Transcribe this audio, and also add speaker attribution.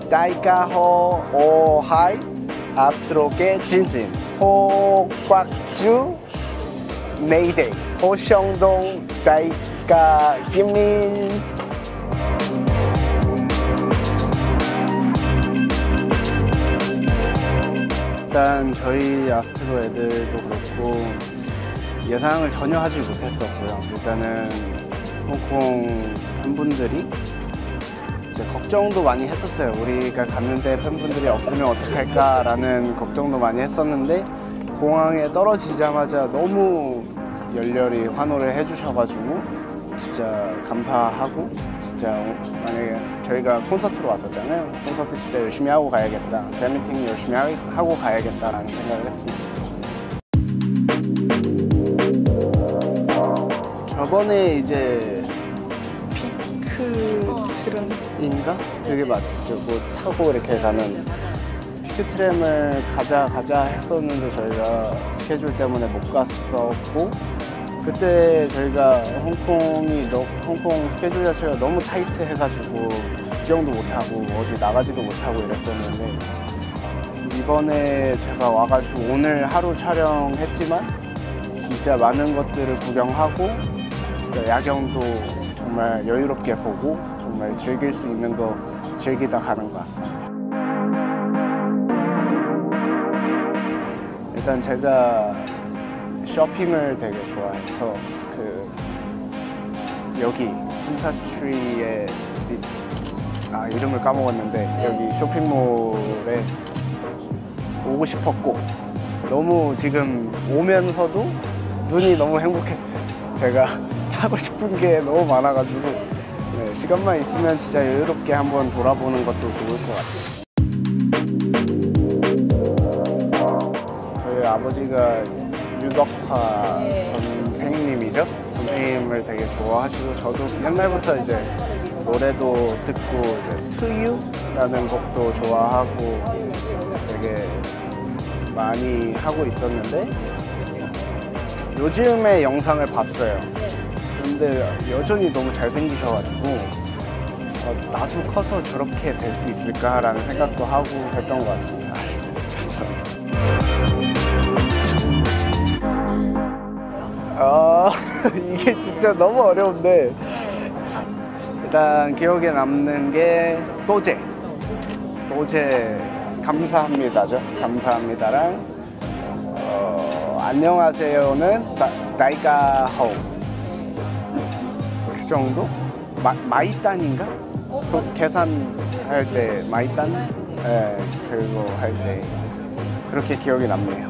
Speaker 1: 다이카호 오하이 아스트로게 진진 호꽉주 메이데이 호성동 다이카 김민. 일단 저희 아스트로 애들도 그렇고 예상을 전혀 하지 못했었고요. 일단은 홍콩 팬분들이 이제 걱정도 많이 했었어요. 우리가 갔는데 팬분들이 없으면 어떡할까 라는 걱정도 많이 했었는데 공항에 떨어지자마자 너무 열렬히 환호를 해주셔가지고 진짜 감사하고, 진짜 만약에 저희가 콘서트로 왔었잖아요. 콘서트 진짜 열심히 하고 가야겠다, 팬미팅 열심히 하고 가야겠다라는 생각을 했습니다. 저번에 이제 피크 트램인가? 그게 맞죠. 뭐 타고 이렇게 가는 피크 트램을 가자 했었는데 저희가 스케줄 때문에 못 갔었고, 그때 저희가 홍콩 스케줄 자체가 너무 타이트 해가지고 구경도 못하고 어디 나가지도 못하고 이랬었는데, 이번에 제가 와가지고 오늘 하루 촬영했지만 진짜 많은 것들을 구경하고 진짜 야경도 정말 여유롭게 보고 정말 즐길 수 있는 거 즐기다 가는 것 같습니다. 일단 제가 쇼핑을 되게 좋아해서 여기 심사추리에 이름을 까먹었는데 여기 쇼핑몰에 오고 싶었고, 너무 지금 오면서도 눈이 너무 행복했어요. 제가 사고 싶은 게 너무 많아가지고 시간만 있으면 진짜 여유롭게 한번 돌아보는 것도 좋을 것 같아요. 저희 아버지가 유덕화 선생님이죠. 선생님을 되게 좋아하시고, 저도 옛날부터 이제 노래도 듣고 이제 To You라는 곡도 좋아하고 되게 많이 하고 있었는데 요즘에 영상을 봤어요. 근데 여전히 너무 잘생기셔가지고 나도 커서 저렇게 될 수 있을까라는 생각도 하고 했던 것 같습니다. 이게 진짜 너무 어려운데, 일단 기억에 남는 게 도제 감사합니다죠. 감사합니다랑 안녕하세요는 다이카호, 그 정도? 마이단인가? 계산할 때 마이단? 네, 그거 할 때 그렇게 기억이 남네요.